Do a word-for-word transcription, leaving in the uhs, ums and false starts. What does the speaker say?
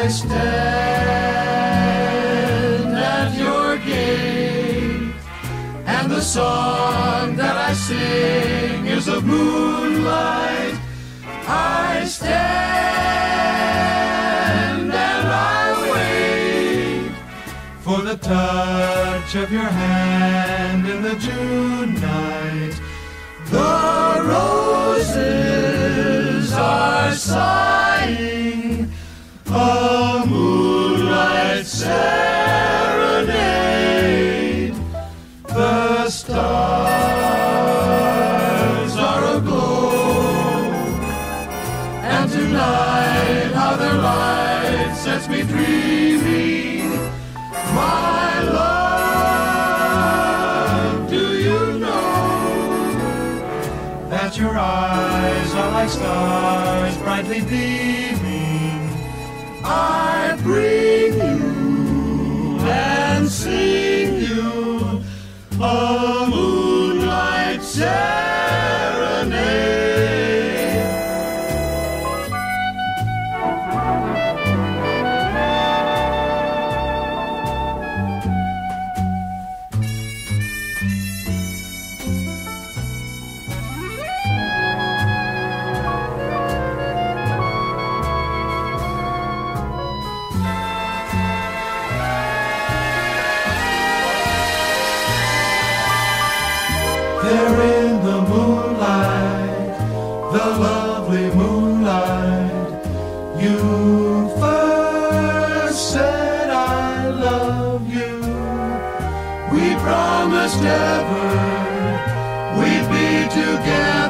I stand at your gate, and the song that I sing is of moonlight. I stand and I wait for the touch of your hand in the June night. The roses are sighing a moonlight serenade. The stars are aglow, and tonight how their light sets me dreaming. My love, do you know that your eyes are like stars brightly beaming? I bring you and sing you a moonlight serenade. There in the moonlight, the lovely moonlight, you first said I love you. We promised ever we'd be together